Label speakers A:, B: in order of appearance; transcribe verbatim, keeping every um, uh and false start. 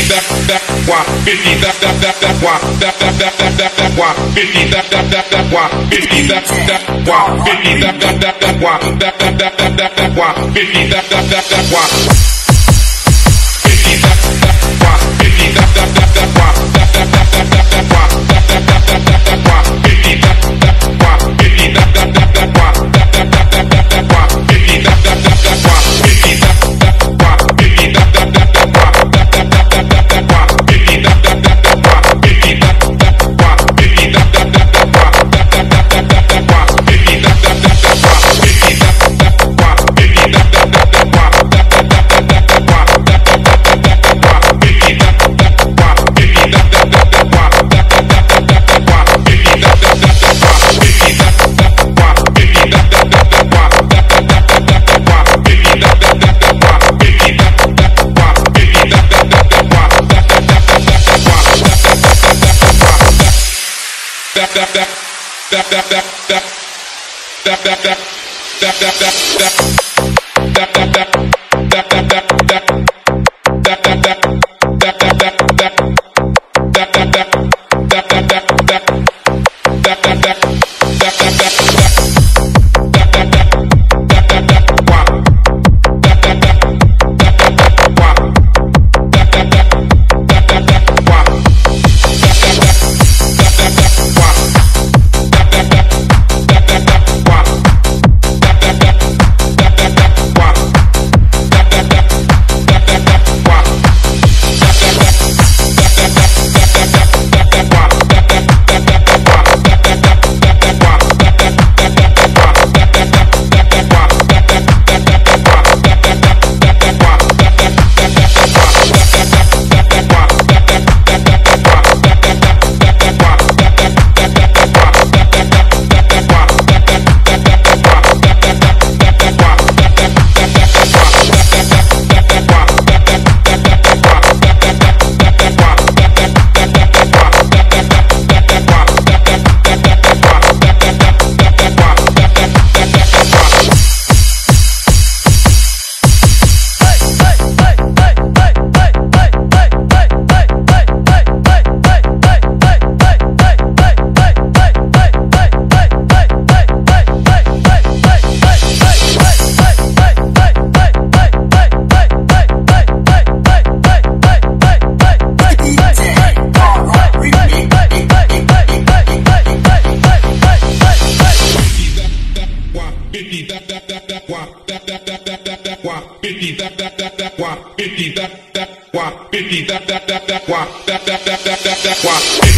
A: that that wah, fifty that that that that wah, that that that that that that wah, fifty that that that that wah, fifty that that wah, fifty that that that that wah, that that that that that that wah, fifty that that that that wah, fifty that that wah, fifty that that that that wah, that that that that that that wah, that that that that that that wah, fifty that that wah, fifty that that that that wah, that that that that that that wah, fifty that that that that wah, fifty that that wah, fifty that that that that wah, that that that that that that wah, fifty that that that that wah, fifty that that wah, fifty that that that that wah, that that that that that that wah, fifty that that that that wah, fifty that that wah, fifty that that that that wah, that that that that that that wah, that that that that that that wah, fifty that that wah, fifty that that that that wah, that that that that that that wah, fifty that that that that wah, fifty that that wah, fifty that that that that wah, that that that that that that wah, fifty that that that that wah, fifty that that wah, fifty that that that that wah, that that that that that that wah, that that that that that that wah, that that that that that that that that that that that that fifty that that that wah, fifty that that that that wah, that that that that that that wah.